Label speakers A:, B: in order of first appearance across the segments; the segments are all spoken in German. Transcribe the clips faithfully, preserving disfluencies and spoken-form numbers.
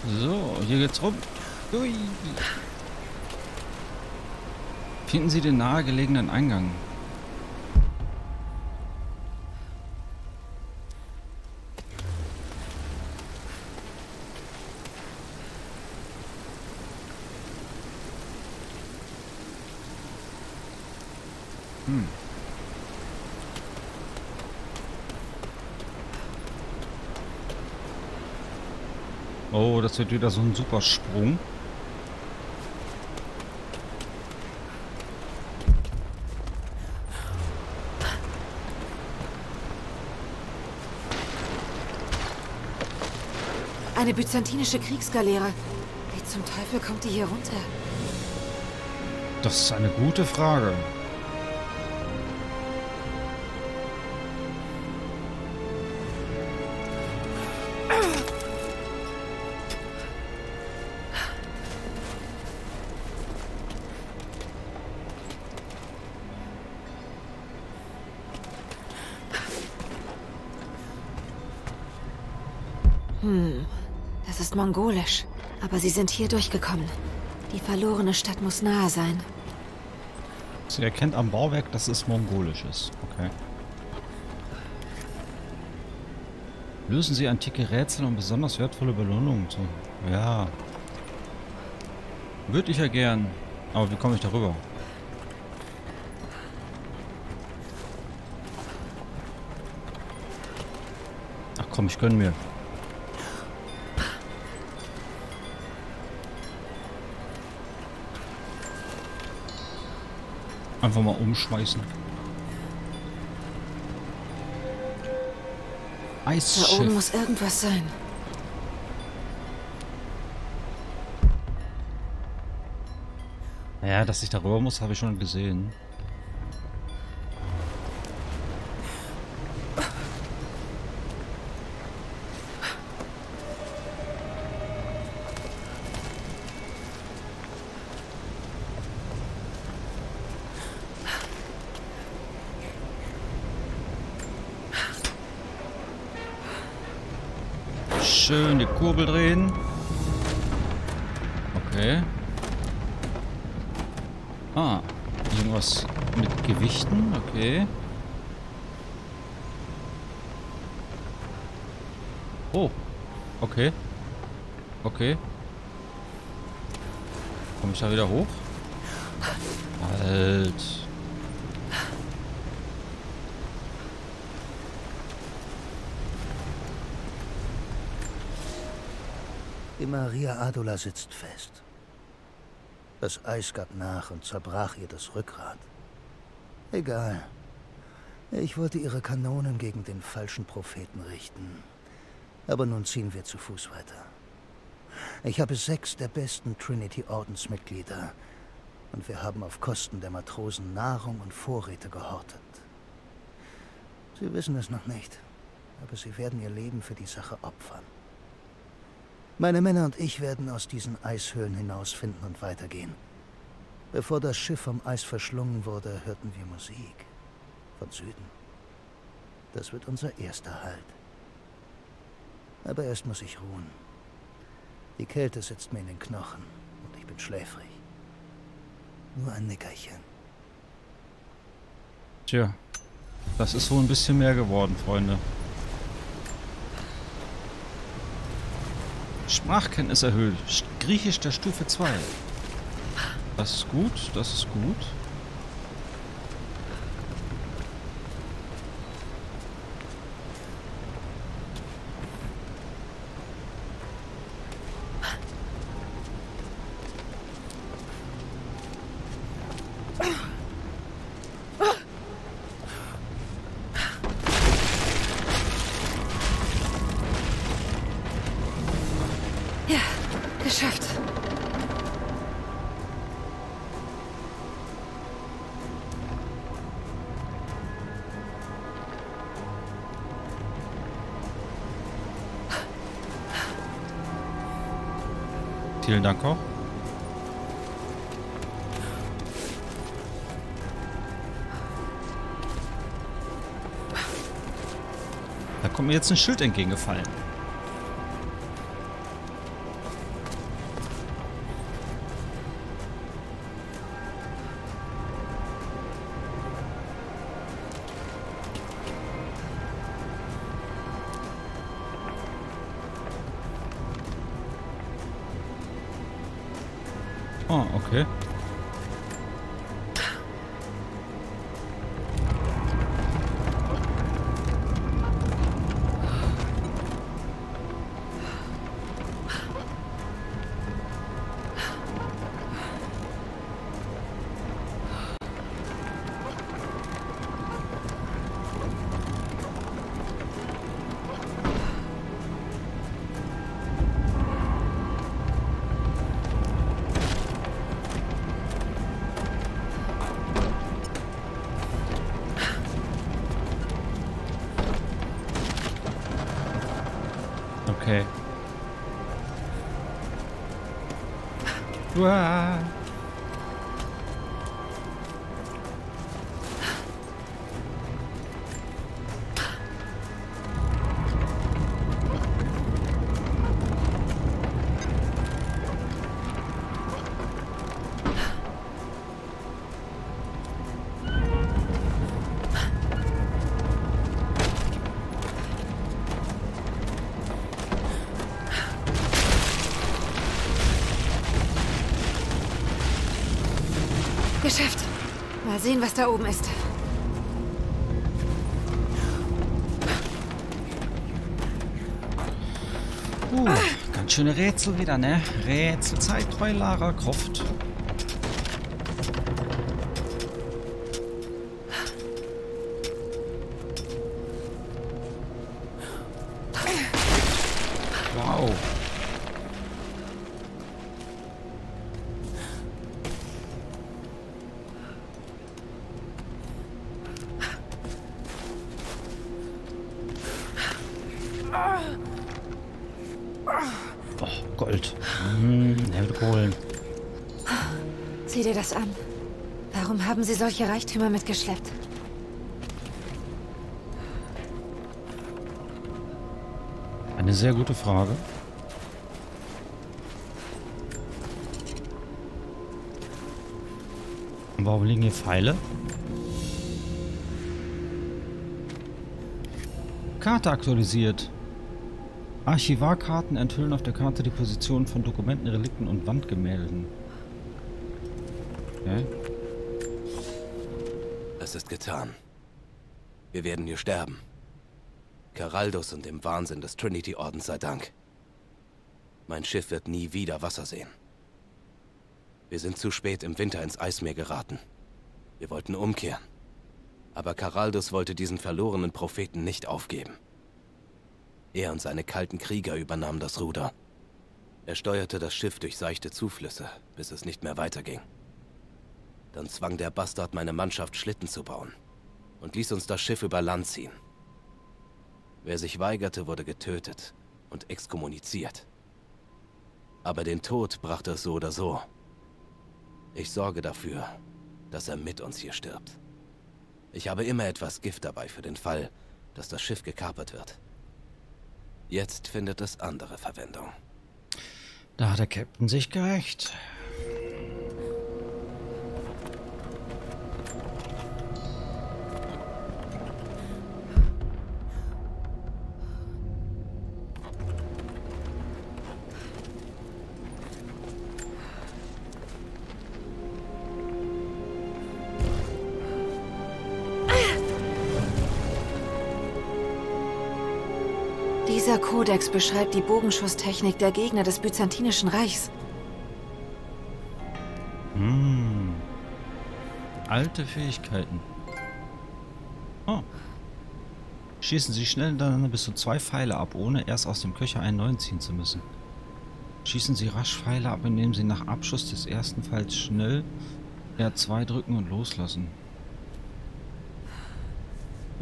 A: So, hier geht's rum. Ui. Finden Sie den nahegelegenen Eingang. Hm. Oh, das wird wieder so ein super Sprung.
B: Eine byzantinische Kriegsgaleere. Wie zum Teufel kommt die hier runter?
A: Das ist eine gute Frage.
B: Hm, das ist mongolisch. Aber sie sind hier durchgekommen. Die verlorene Stadt muss nahe sein.
A: Sie erkennt am Bauwerk, dass es mongolisch ist. Okay. Lösen Sie antike Rätsel und besonders wertvolle Belohnungen zu. Ja. Würde ich ja gern. Aber wie komme ich darüber? Ach komm, ich gönn mir. Einfach mal umschmeißen. Eisschiff.
B: Da oben muss irgendwas sein.
A: Ja, dass ich darüber muss, habe ich schon gesehen. Schön die Kurbel drehen. Okay. Ah, irgendwas mit Gewichten. Okay. Oh. Okay. Okay. Komme ich da wieder hoch? Halt.
C: Die Maria Adula sitzt fest. Das Eis gab nach und zerbrach ihr das Rückgrat. Egal. Ich wollte ihre Kanonen gegen den falschen Propheten richten. Aber nun ziehen wir zu Fuß weiter. Ich habe sechs der besten Trinity-Ordensmitglieder. Und wir haben auf Kosten der Matrosen Nahrung und Vorräte gehortet. Sie wissen es noch nicht, aber sie werden ihr Leben für die Sache opfern. Meine Männer und ich werden aus diesen Eishöhlen hinausfinden und weitergehen. Bevor das Schiff vom Eis verschlungen wurde, hörten wir Musik. Von Süden. Das wird unser erster Halt. Aber erst muss ich ruhen. Die Kälte sitzt mir in den Knochen und ich bin schläfrig. Nur ein Nickerchen.
A: Tja, das ist wohl ein bisschen mehr geworden, Freunde. Sprachkenntnis erhöht. Griechisch der Stufe zwei. Das ist gut, das ist gut.
B: Ja, geschafft.
A: Vielen Dank auch. Da kommt mir jetzt ein Schild entgegengefallen. Oh, okay. Okay. Uah.
B: Geschafft. Mal sehen, was da oben ist.
A: Uh, ganz schöne Rätsel wieder, ne? Rätselzeit bei Lara Croft. Wow. Oh, Gold. Hm, er wird holen.
B: Sieh dir das an. Warum haben sie solche Reichtümer mitgeschleppt?
A: Eine sehr gute Frage. Warum liegen hier Pfeile? Karte aktualisiert. Archivarkarten enthüllen auf der Karte die Position von Dokumenten, Relikten und Wandgemälden. Okay.
D: Es ist getan. Wir werden hier sterben. Karaldus und dem Wahnsinn des Trinity-Ordens sei Dank. Mein Schiff wird nie wieder Wasser sehen. Wir sind zu spät im Winter ins Eismeer geraten. Wir wollten umkehren. Aber Karaldus wollte diesen verlorenen Propheten nicht aufgeben. Er und seine kalten Krieger übernahmen das Ruder. Er steuerte das Schiff durch seichte Zuflüsse, bis es nicht mehr weiterging. Dann zwang der Bastard meine Mannschaft, Schlitten zu bauen und ließ uns das Schiff über Land ziehen. Wer sich weigerte, wurde getötet und exkommuniziert. Aber den Tod brachte es so oder so. Ich sorge dafür, dass er mit uns hier stirbt. Ich habe immer etwas Gift dabei für den Fall, dass das Schiff gekapert wird. Jetzt findet es andere Verwendung.
A: Da hat der Captain sich gerecht.
B: Dieser Kodex beschreibt die Bogenschusstechnik der Gegner des Byzantinischen Reichs.
A: Hm. Alte Fähigkeiten. Oh. Schießen Sie schnell hintereinander bis zu zwei Pfeile ab, ohne erst aus dem Köcher einen neuen ziehen zu müssen. Schießen Sie rasch Pfeile ab, indem Sie nach Abschuss des ersten Pfeils schnell R zwei drücken und loslassen. Oh.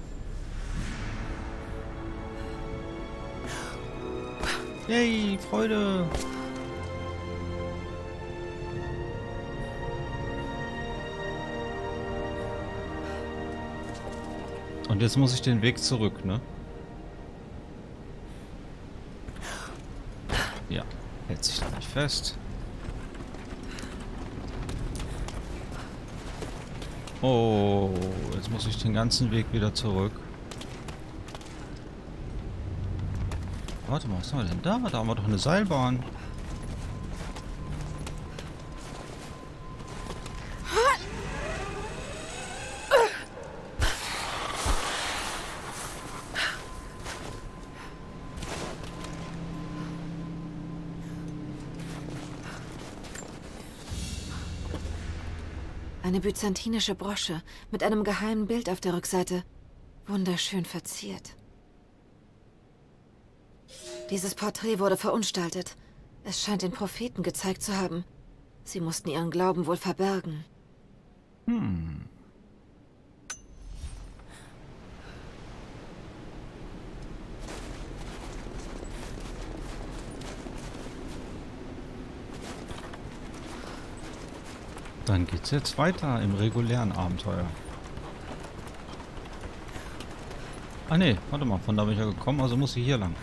A: Yay, Freude! Und jetzt muss ich den Weg zurück, ne? Ja, hält sich da nicht fest. Oh, jetzt muss ich den ganzen Weg wieder zurück. Warte mal, was haben wir denn da? Da haben wir doch eine Seilbahn.
B: Eine byzantinische Brosche mit einem geheimen Bild auf der Rückseite. Wunderschön verziert. Dieses Porträt wurde verunstaltet. Es scheint den Propheten gezeigt zu haben. Sie mussten ihren Glauben wohl verbergen.
A: Hm. Dann geht's jetzt weiter im regulären Abenteuer. Ah ne, warte mal, von da bin ich ja gekommen, also muss ich hier lang.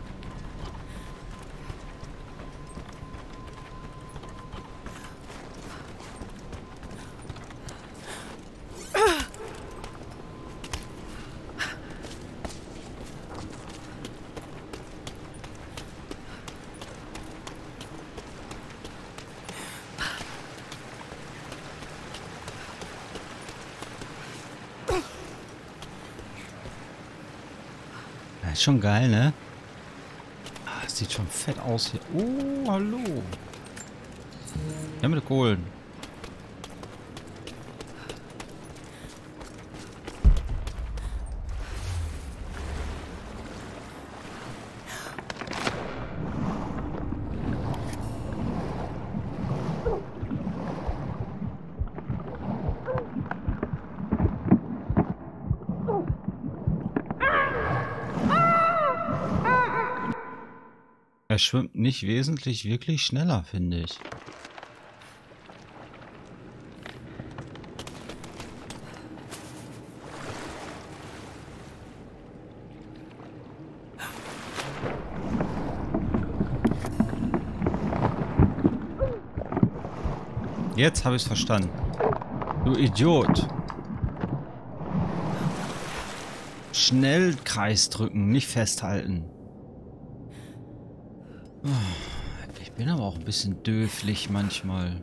A: Ist schon geil, ne? Ah, das sieht schon fett aus hier. Oh, hallo. Ja, mit Kohlen. Er schwimmt nicht wesentlich wirklich schneller, finde ich. Jetzt habe ich es verstanden. Du Idiot. Schnell Kreis drücken, nicht festhalten. Ich bin aber auch ein bisschen döflich manchmal.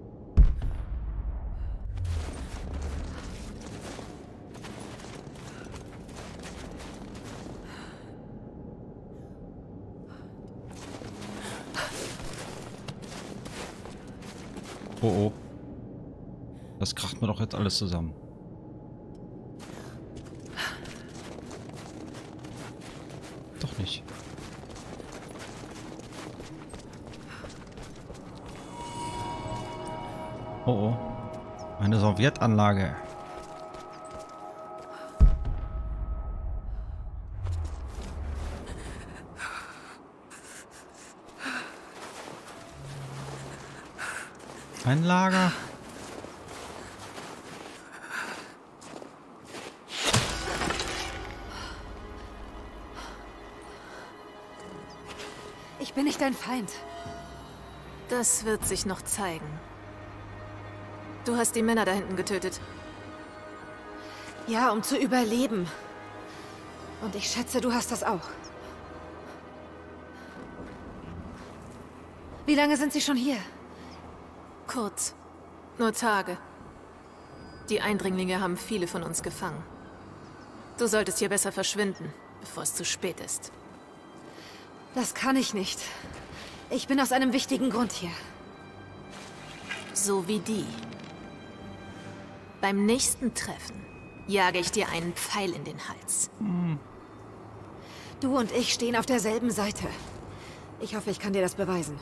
A: Oh oh. Das kracht mir doch jetzt alles zusammen. Doch nicht. Oh oh. Eine Sowjetanlage. Ein Lager.
B: Ich bin nicht dein Feind.
E: Das wird sich noch zeigen. Du hast die Männer da hinten getötet.
B: Ja, um zu überleben. Und ich schätze, du hast das auch. Wie lange sind sie schon hier?
E: Kurz. Nur Tage. Die Eindringlinge haben viele von uns gefangen. Du solltest hier besser verschwinden, bevor es zu spät ist.
B: Das kann ich nicht. Ich bin aus einem wichtigen Grund hier.
E: So wie die. Beim nächsten Treffen jage ich dir einen Pfeil in den Hals.
A: Hm.
B: Du und ich stehen auf derselben Seite. Ich hoffe, ich kann dir das beweisen.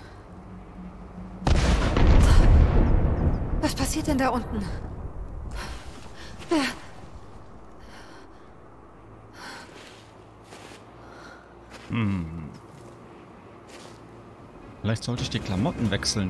B: Was passiert denn da unten? Wer?
A: Hm. Vielleicht sollte ich die Klamotten wechseln.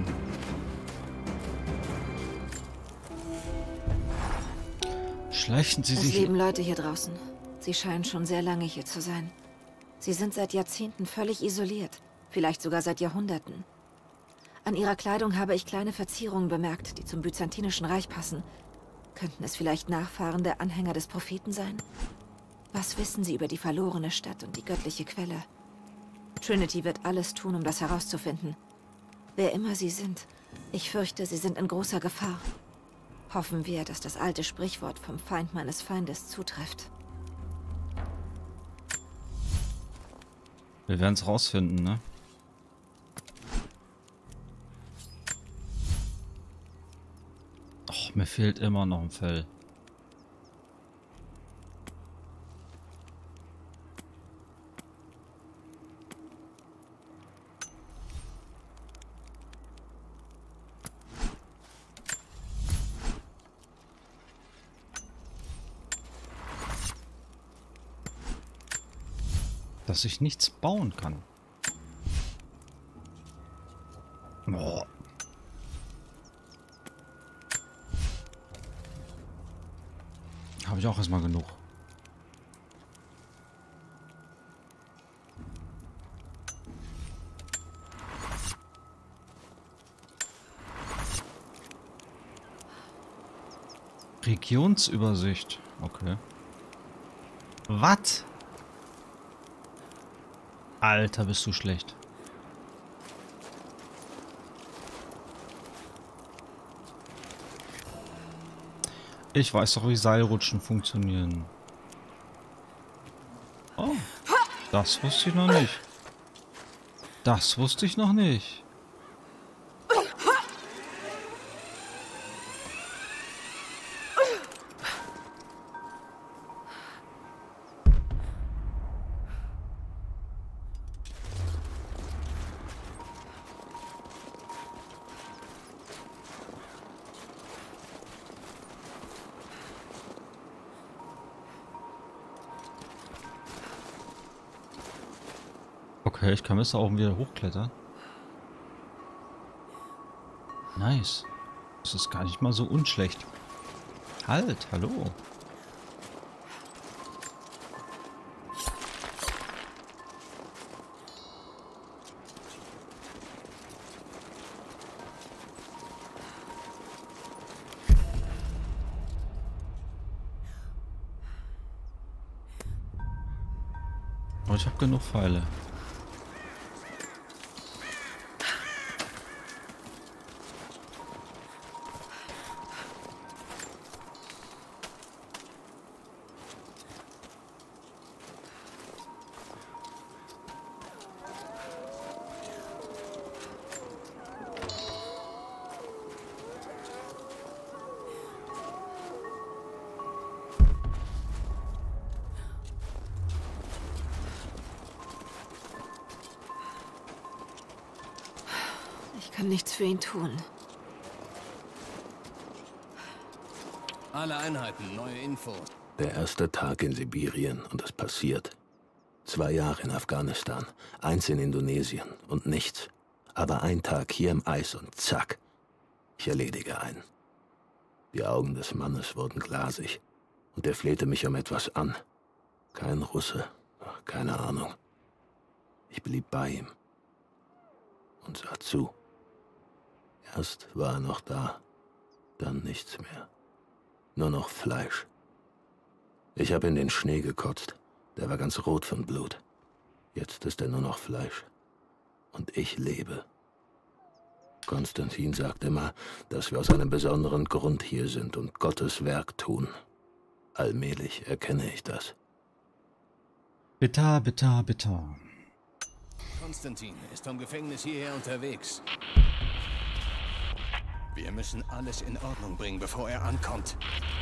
A: Schleichen Sie
B: Es
A: sich...
B: leben Leute hier draußen. Sie scheinen schon sehr lange hier zu sein. Sie sind seit Jahrzehnten völlig isoliert. Vielleicht sogar seit Jahrhunderten. An ihrer Kleidung habe ich kleine Verzierungen bemerkt, die zum Byzantinischen Reich passen. Könnten es vielleicht Nachfahren der Anhänger des Propheten sein? Was wissen sie über die verlorene Stadt und die göttliche Quelle? Trinity wird alles tun, um das herauszufinden. Wer immer sie sind, ich fürchte, sie sind in großer Gefahr. Hoffen wir, dass das alte Sprichwort vom Feind meines Feindes zutrifft.
A: Wir werden es rausfinden, ne? Mir fehlt immer noch ein Fell. Dass ich nichts bauen kann. Oh. Habe ich auch erstmal genug. Regionsübersicht. Okay. Was? Alter, bist du schlecht. Ich weiß doch, wie Seilrutschen funktionieren. Oh, das wusste ich noch nicht. Das wusste ich noch nicht. Okay, ich kann bis da oben wieder hochklettern. Nice. Das ist gar nicht mal so unschlecht. Halt, hallo. Aber ich habe genug Pfeile.
B: Ich kann nichts für ihn tun.
F: Alle Einheiten, neue Info.
D: Der erste Tag in Sibirien und es passiert. Zwei Jahre in Afghanistan, eins in Indonesien und nichts. Aber ein Tag hier im Eis und zack, ich erledige einen. Die Augen des Mannes wurden glasig und er flehte mich um etwas an. Kein Russe, keine Ahnung. Ich blieb bei ihm und sah zu. Erst war er noch da, dann nichts mehr. Nur noch Fleisch. Ich habe in den Schnee gekotzt. Der war ganz rot von Blut. Jetzt ist er nur noch Fleisch. Und ich lebe. Konstantin sagt immer, dass wir aus einem besonderen Grund hier sind und Gottes Werk tun. Allmählich erkenne ich das.
A: Bitter, bitter, bitter.
F: Konstantin ist vom Gefängnis hierher unterwegs. Wir müssen alles in Ordnung bringen, bevor er ankommt.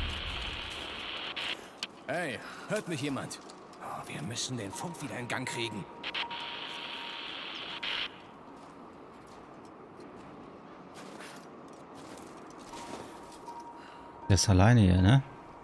F: Hey, hört mich jemand? Oh, wir müssen den Funk wieder in Gang kriegen.
A: Der ist alleine hier, ne?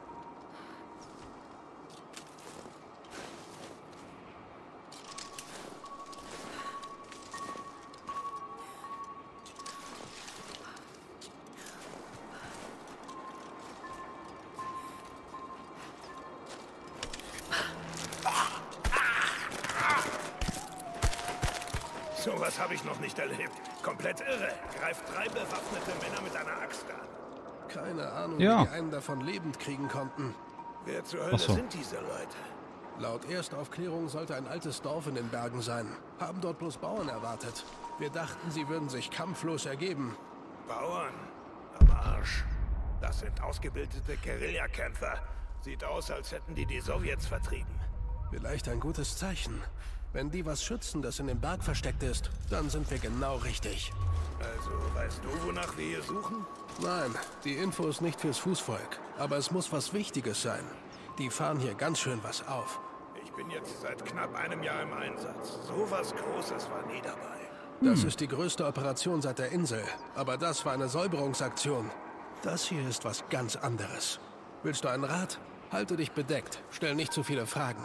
G: Sowas habe ich noch nicht erlebt. Komplett irre. Greift drei bewaffnete Männer mit einer Axt an.
H: Keine Ahnung,
A: Ja.
H: wie die einen davon lebend kriegen konnten.
G: Wer zur Hölle
A: Ach so.
G: sind diese Leute?
H: Laut Erstaufklärung sollte ein altes Dorf in den Bergen sein. Haben dort bloß Bauern erwartet. Wir dachten, sie würden sich kampflos ergeben.
G: Bauern? Am Arsch. Das sind ausgebildete Guerillakämpfer. Sieht aus, als hätten die die Sowjets vertrieben.
H: Vielleicht ein gutes Zeichen. Wenn die was schützen, das in dem Berg versteckt ist, dann sind wir genau richtig.
G: Also, weißt du, wonach wir hier suchen?
H: Nein, die Info ist nicht fürs Fußvolk. Aber es muss was Wichtiges sein. Die fahren hier ganz schön was auf.
G: Ich bin jetzt seit knapp einem Jahr im Einsatz. So was Großes war nie dabei.
H: Das ist die größte Operation seit der Insel. Aber das war eine Säuberungsaktion. Das hier ist was ganz anderes. Willst du einen Rat? Halte dich bedeckt. Stell nicht zu viele Fragen.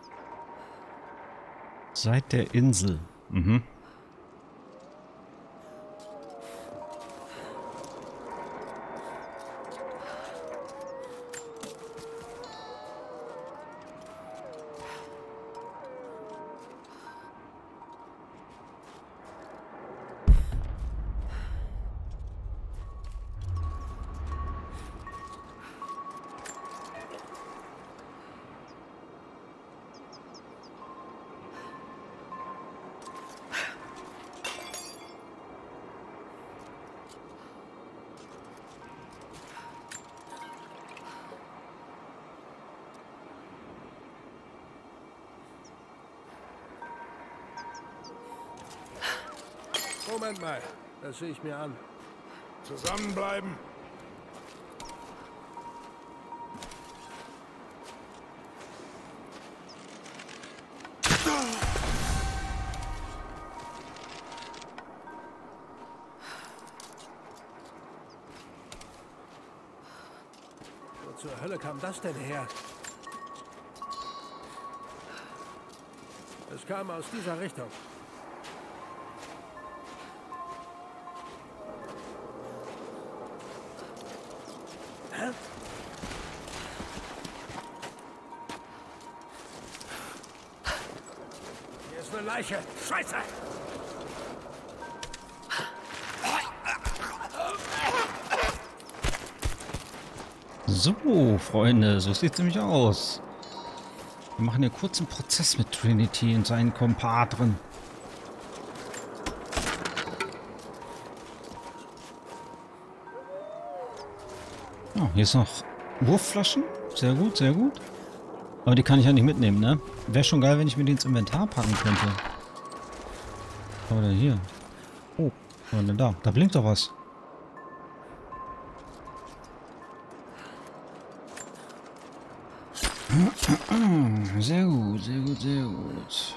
A: Seit der Insel. Mhm.
H: Moment mal, das sehe ich mir an.
G: Zusammenbleiben.
H: Wo zur Hölle kam das denn her? Es kam aus dieser Richtung. Hier ist eine Leiche. Scheiße!
A: So, Freunde, so sieht es nämlich aus. Wir machen hier kurz einen Prozess mit Trinity und seinen Kompadren. Oh, hier ist noch Wurfflaschen. Sehr gut, sehr gut. Aber die kann ich ja nicht mitnehmen, ne? Wäre schon geil, wenn ich mir die ins Inventar packen könnte. Was haben wir denn hier? Oh, was haben wir denn da? Da blinkt doch was. Sehr gut, sehr gut, sehr gut.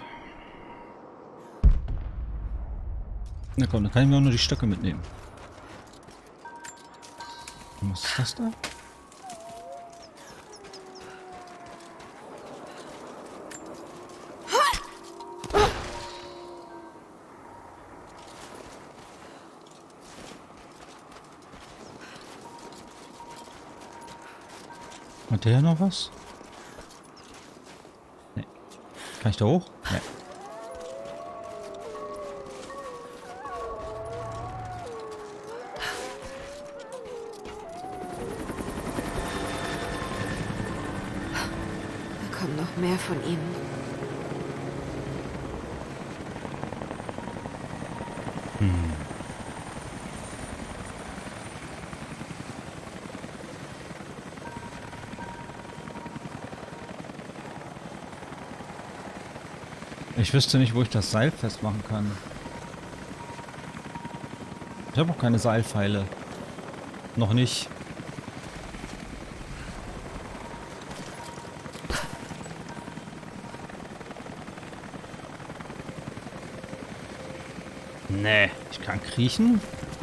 A: Na komm, dann kann ich mir auch nur die Stöcke mitnehmen. Und was ist das da? Hat der noch was? Nee. Kann ich da hoch? Nee.
B: Da kommen noch mehr von ihnen.
A: Hm. Ich wüsste nicht, wo ich das Seil festmachen kann. Ich habe auch keine Seilpfeile. Noch nicht. Nee, ich kann kriechen.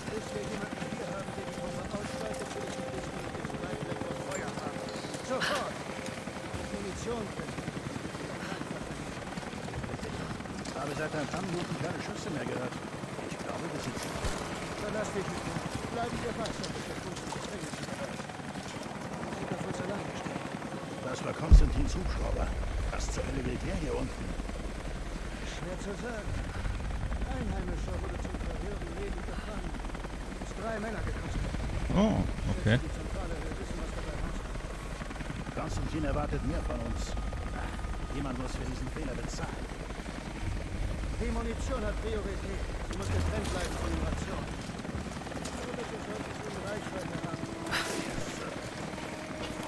C: Ich habe seit ein paar Minuten keine Schüsse mehr gehört. Ich glaube, wir sind sicher. Verlass dich nicht mehr. Bleiben wir wachsam, bis der Fuß ins Gefängnis verlässt. Sie sind auf uns allein gestellt. Das war Konstantins Hubschrauber. Was zur Hölle will der hier unten? Schwer zu sagen. Einheimischer wurde zum Verhören lebend gefangen. Uns drei Männer gekostet.
A: Oh, okay.
C: Die Zentrale will wissen, was dabei rauskommt. Konstantin erwartet mehr von uns. Jemand muss für diesen Fehler bezahlen. Die Munition hat Priorität. Sie muss getrennt bleiben von den Rationen. Aber bitte sollte sie in Reichweite haben.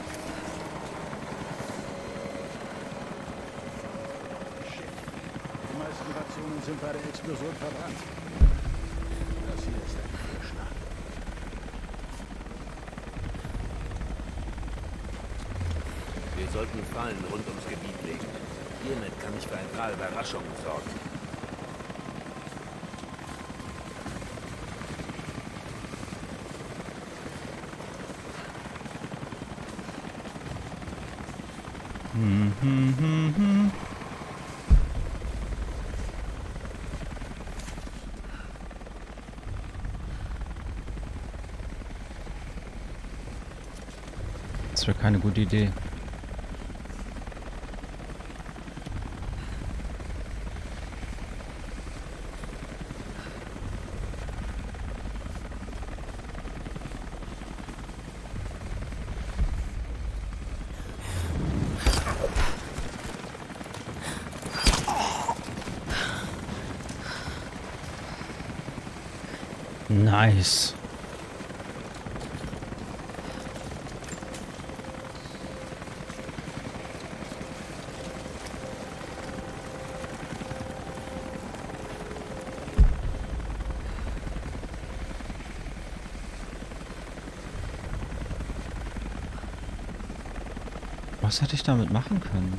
C: Shit.
I: Die Rationen sind bei der Explosion verbrannt. Das hier ist ein Fehlschlag.
F: Wir sollten Fallen rund ums Gebiet legen. Hiermit kann ich für ein paar Überraschungen sorgen.
A: Hm, hm, hm, hm. Das wäre keine gute Idee. Nice. Was hätte ich damit machen können?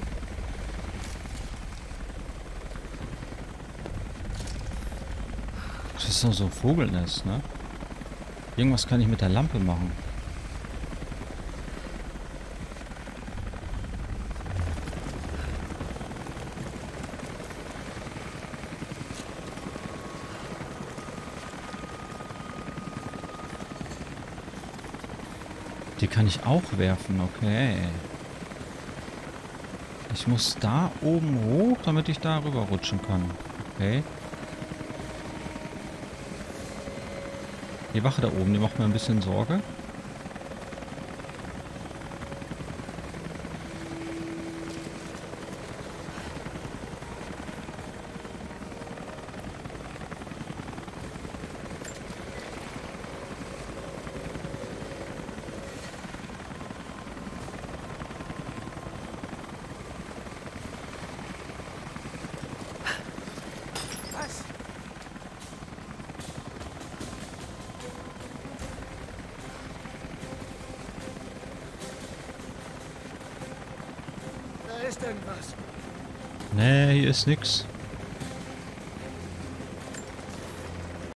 A: Das ist nur so ein Vogelnest, ne? Irgendwas kann ich mit der Lampe machen. Die kann ich auch werfen, okay. Ich muss da oben hoch, damit ich da rüber rutschen kann. Okay. Die Wache da oben, die macht mir ein bisschen Sorge.
C: Da ist irgendwas.
A: Nee, hier ist nix.